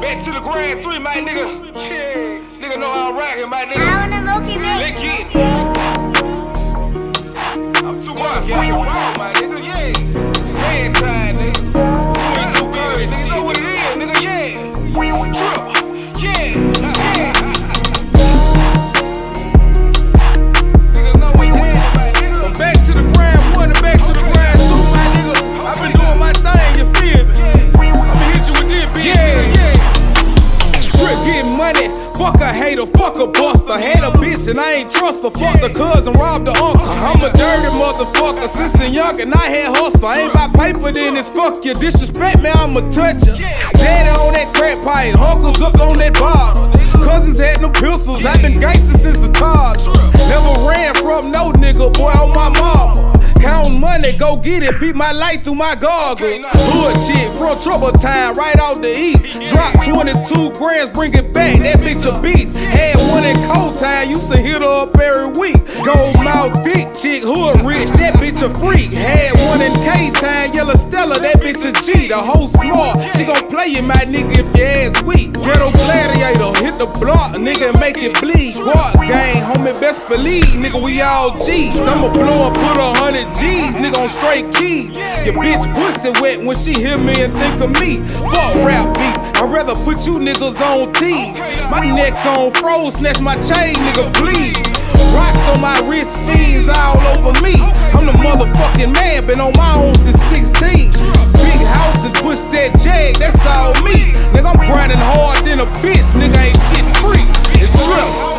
Back to the Grand 3, my nigga. Yeah, nigga know how I'm rocking, my nigga. I wanna Mookie Let's get it. I'm too much, yeah, I'm wild, my nigga, yeah. Hand time, nigga. You too good, nigga. You know what it is, nigga, yeah. Trip, yeah. Niggas know we had it, my nigga. I'm back to the Grand 1 and back to the Grand 2, my nigga. I've been doing my thing, you feel me? I'ma hit you with this, bitch. Yeah. Trip getting money, fuck a hater, fuck a buster. Had a bitch and I ain't trust her. Fuck the cousin, robbed the uncle. I'm a dirty motherfucker since a young and I had hustle. I ain't about paper, then it's fuck you. Disrespect me, I'ma touch ya. Daddy on that crack pipe, uncles up on that bottle. Cousins had no pistols, I been gangster since the toddler. Never ran from no nigga, boy, on my mama. Counting money, go get it, peep my light through my goggles. Hood chick, from trouble time, right out the east. Drop 22 grams, bring it back, that bitch a beast. Had one in cold time, used to hit her up every week. Gold mouth, thick chick, hood rich, that bitch a freak. Had one in K-time, yellow Stella, that bitch a G. The whole smart, she gon' play you, my nigga, if your ass weak. Ghetto gladiator, hit the block, nigga, make it bleed. Guard gang, homie, best believe, nigga, we all G's. I'ma blow and put 100 G's, nigga, on straight keys. Your bitch pussy wet when she hear me and think of me. Fuck rap beat, I'd rather put you niggas on T. My neck on froze, snatch my chain, nigga, bleed. Rocks on my wrist, fiends all over me. I'm the motherfucking man, been on my own since 16. Big house and push that jag, that's all me. Nigga, I'm grinding hard than a bitch, nigga, ain't shit free. It's true.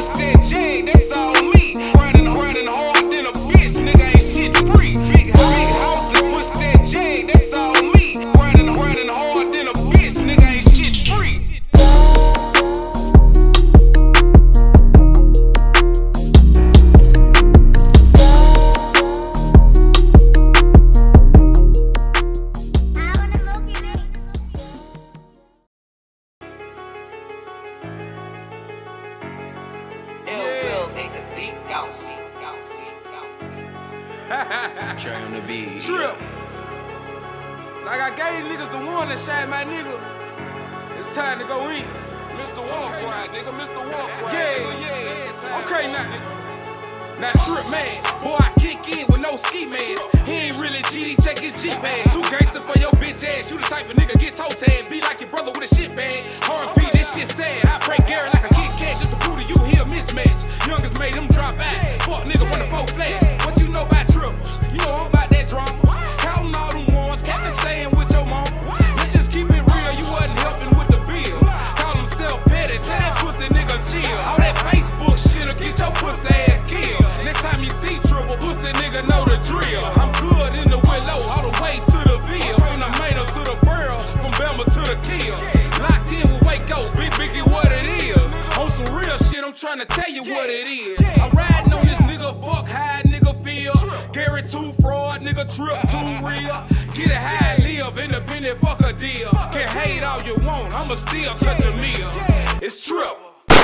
Try on the beat. Trip. Like I gave niggas the one that shine, my nigga. It's time to go in. Mr. Walk right, nigga, Mr. Walk right. Yeah. Okay, now Trip, man. Boy, I kick in with no ski mask. He ain't really GD, check his G-Pass. Too gangster for your bitch ass. You the type of nigga get toe tag. Be like your brother with a shit bag. R&P, this shit sad. I break Gary like a Kit Kat just to prove to you he a mismatch. Youngest made him drop out. Fuck nigga, run the 4 flat. What you know about triples? You know all about that drama. Counting all them ones, Captain staying with your mama. Let's just keep it real, you wasn't helping with the bills. Call himself petty, tell that pussy nigga chill. All that Facebook shit'll get your pussy ass killed. Next time you see triple, pussy nigga know the drill. I'm good in the willow, all the way to the bill. From the Maynard to the Pearl, from Belma to the Kill. Locked in with Waco, Big Biggie, what it is. On some real shit, I'm trying to tell you what it is. I'm riding on this nigga, fuck how nigga feel. Gary too fraud, nigga Trip too real. Get it how I live, independent, fuck a deal. Can hate all you want, I'ma still touch a meal. It's Trip.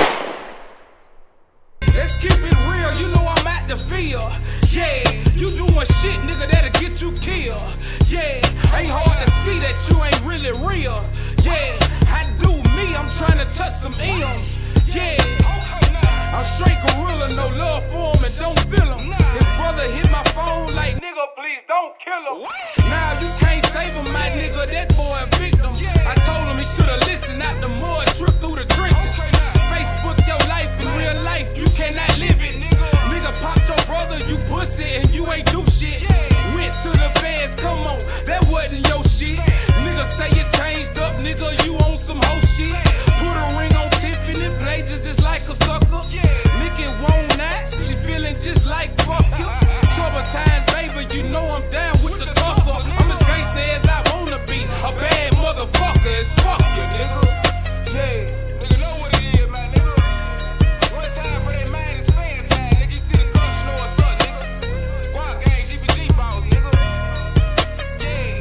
Let's keep it real, you know I'm at the field. Yeah, you doing shit, nigga, that'll get you killed. Yeah, ain't hard to see that you ain't really real. Yeah, I do me, I'm trying to touch some M's. Yeah, I'm straight gorilla, no love for him and don't feel him. His brother hit my phone like, nigga, please don't kill him. Now you can't save him, my nigga, that boy a victim. I told him he should've listened out the mud, trip through the trenches. Facebook your life, in real life, you cannot live it. Nigga popped your brother, you pussy, and you ain't do shit. Went to the feds, come on, that wasn't your shit. Nigga say you changed up, nigga, you on some hoe shit. Put a ring on Tiffany, Blazers just like a sucker. Nigga won't not, she feeling just like fuck you. Trouble time, baby, you know I'm down with the tussle. I'm as gangsta as I wanna be, a bad motherfucker as fuck you, nigga. Yeah. Nigga know what it is, man, nigga. One time for that man is fan time, nigga. You see the cushion or what's up, nigga. Wild gang, DPG balls, nigga. Yeah.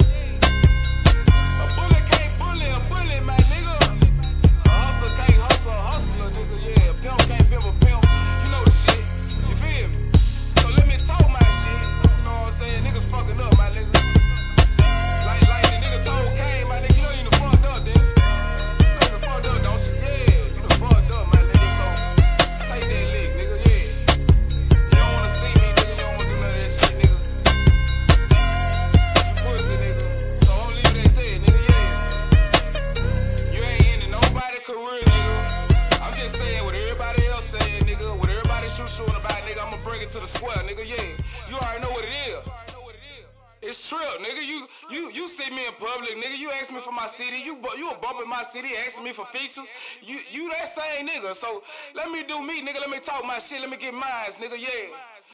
A bullet can't bully a bully, my nigga. A hustler can't hustle a hustler, nigga, yeah. A pimp can't pimp a pimp. You know the shit. You feel me? So let me talk my shit. You know what I'm saying? Niggas fucking up, my nigga. Like the nigga told Kane, my nigga, you know you the fuck It's true, nigga. You see me in public, nigga. You ask me for my CD. You a bump in my city, asking me for features. You that same nigga. So let me do me, nigga. Let me talk my shit. Let me get mines, nigga. Yeah.